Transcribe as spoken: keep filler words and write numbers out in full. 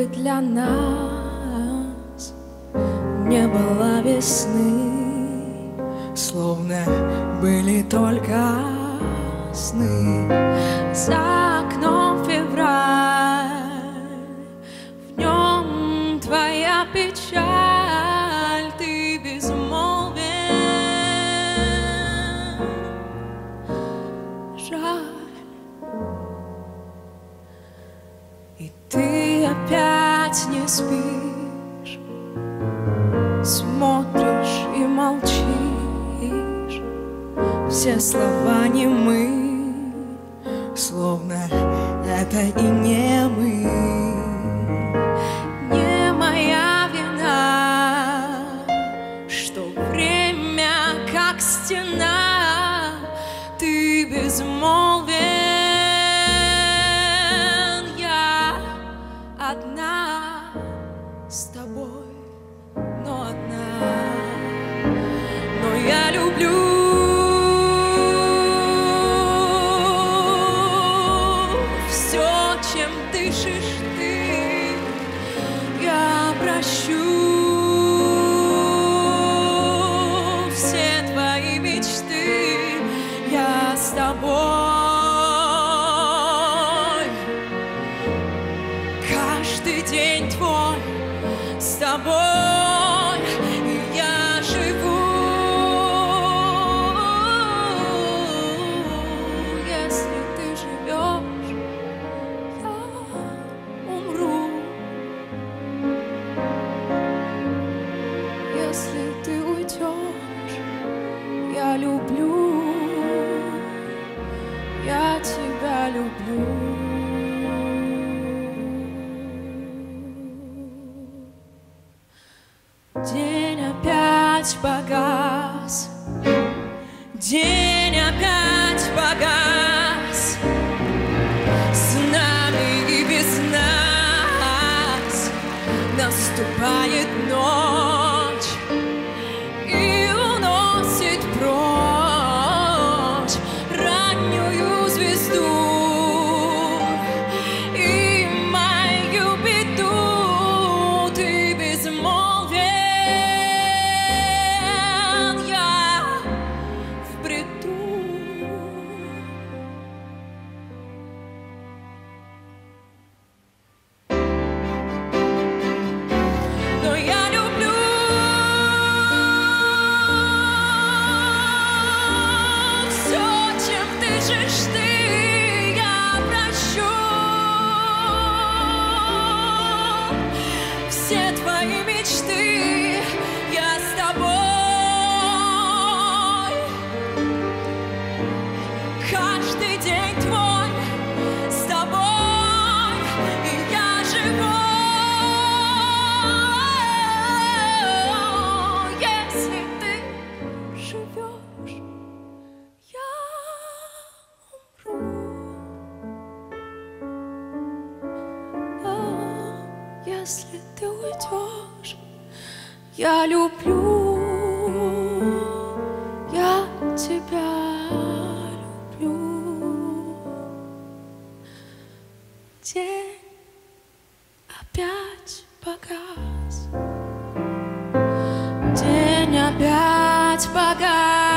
для нас не было весны, словно были только сны. За окном февраль, в нем твоя печаль, ты безмолвен. Жаль, и ты опять не спишь, смотришь и молчишь, все слова немы, словно это и не мы. Не моя вина, что время как стена, ты безмолвен. Я одна с тобой, но одна, но я люблю. Чем дышишь ты, я прощу все твои мечты, я с тобой. Каждый день твой с тобой, и я живу. Если ты живешь, если ты уйдешь, я люблю, я тебя люблю. День опять погас, день опять погас, с нами и без нас наступает ночь и уносит прочь раннюю звезду и мою беду. Ты безмолвен, я в бреду. Но я люблю все, чем дышишь ты, я прощу все твои мечты, я с тобой. Каждый день твой с тобой, и я живу. Если ты живешь, я умру. А если ты уйдешь, я люблю, я тебя люблю. День опять погас, день опять погас.